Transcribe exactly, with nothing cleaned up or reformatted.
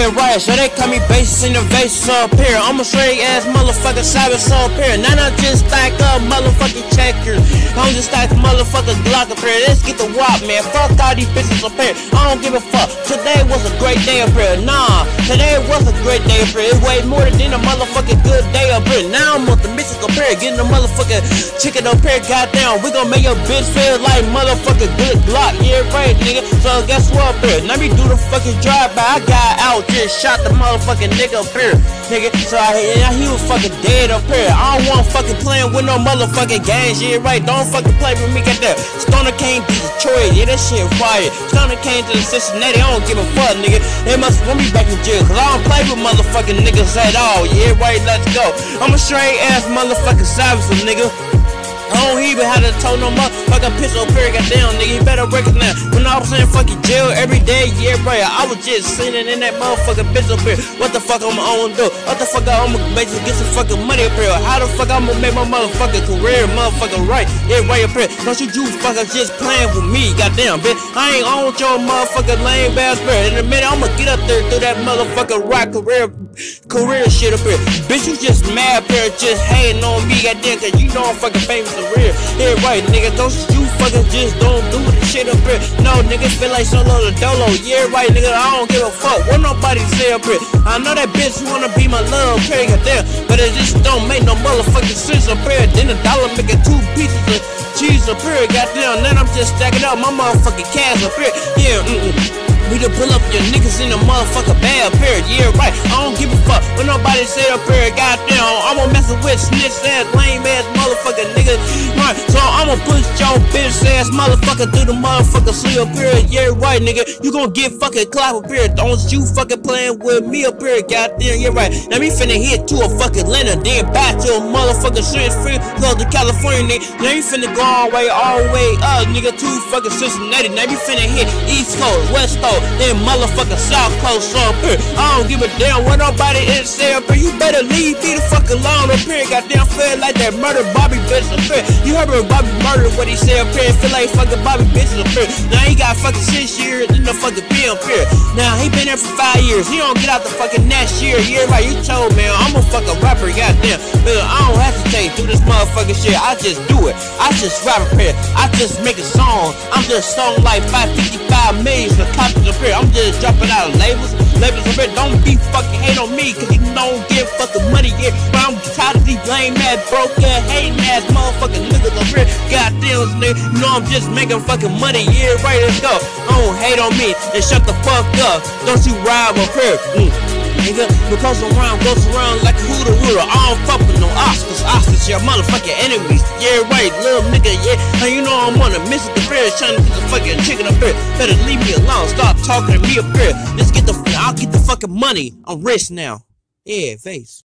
Yeah, right, so they call me bass in the vase up here. I'm a straight ass motherfucker, savage up here. Now I just stack up motherfucking checkers. I'm just stack motherfucking Glock up here. Let's get the wop, man. Fuck all these bitches up here. I don't give a fuck. Today was a great day up here. Nah, today was a great day up here. It way more than a motherfucking good day up here. Now I'm on the mission up here, getting the motherfucking chicken up here. Goddamn, we gon' make your bitch feel like motherfucking good Glock. Yeah, right, nigga. So guess what up here? Let me do the fucking drive by. I got out, just shot the motherfucking nigga up here, nigga. So I, yeah, he was fucking dead up here. I don't want fucking playing with no motherfucking games. Yeah, right. Don't fucking play with me. Get that. Stoner came to Detroit. Yeah, that shit fire. Stoner came to Cincinnati. I don't give a fuck, nigga. They must want me back in jail, cause I don't play with motherfucking niggas at all. Yeah, right. Let's go. I'm a straight ass motherfucking savage, nigga. I don't even have to tell no motherfucking piss up here, goddamn, nigga. You better recognize when I was in fucking jail every day, yeah, right. I was just sitting in that motherfucking bitch up here. What the fuck I'm gonna do? What the fuck I'm gonna basically get some fucking money up here? How the fuck I'm gonna make my motherfucking career motherfucking right? Yeah, right up here. Don't you you fuckers just playing with me, goddamn, bitch. I ain't on your motherfucking lame ass bitch. In a minute, I'm gonna get up there through that motherfucking rock career career shit up here. Bitch, you just mad up here, just hating on me, goddamn, cause you know I'm fucking famous and real. Yeah, right, nigga, don't you fucking just don't do the shit up here. No, niggas feel like solo the dolo. Yeah, right, nigga, I don't give a fuck what nobody say up here. I know that bitch wanna be my love, okay, goddamn, but it just don't make no motherfucking sense up here. Then a dollar making two pieces of cheese up here, goddamn, then I'm just stacking up my motherfucking cash up here. Yeah, mm-mm. We to pull up your niggas in the motherfucker bad up here. Yeah, right. I don't give a fuck what nobody say up here. Goddamn, I'm gonna mess with snitch ass, lame ass motherfucker niggas. Right, so I'm gonna push your bitch ass motherfucker through the motherfucker sleep up here. Yeah, right, nigga. You gonna get fucking clap up here. Don't you fucking playing with me up here. Goddamn, yeah, right. Now me finna hit to a fucking Atlanta, then back to a motherfucking shit free. Go to California, nigga. Now me finna go all the way, all the way up, nigga, to fucking Cincinnati. Now me finna hit East Coast, West Coast. Then motherfucking South Coast up here. I don't give a damn what nobody is say up here. You better leave me the fuck alone up here. Goddamn, feel like that murder Bobby bitch up here. You heard about Bobby murder what he said up here. Feel like fucking Bobby bitch up here. Now he got fucking six years in the fucking pen up here. Now he been there for five years. He don't get out the fucking next year. Yeah, right. You told man, I'm a fucking rapper. Goddamn, man, I don't hesitate to do this motherfucking shit. I just do it. I just rap up here. I just make a song. I'm just song like five fifty-five million for copies up here. I'm just dropping out of labels, labels up here. Don't be fucking hate on me, cause you don't get fucking money yet. But I'm tired of these lame ass, broke ass, hating ass motherfucking niggas up here. Goddamn, nigga, you know I'm just making fucking money. Yeah, right, let's go. Don't hate on me and shut the fuck up. Don't you ride up here. Mm. Nigga, because around goes around like a hooter hooter. I don't fuck with no Oscars. Oscars, your motherfucking enemies. Yeah, right, little nigga, yeah. And you know I'm on a mission to bear, trying to get the fucking chicken up here. Better leave me alone. Stop talking to me up here. Let's get the, I'll get the fucking money. I'm rich now. Yeah, face.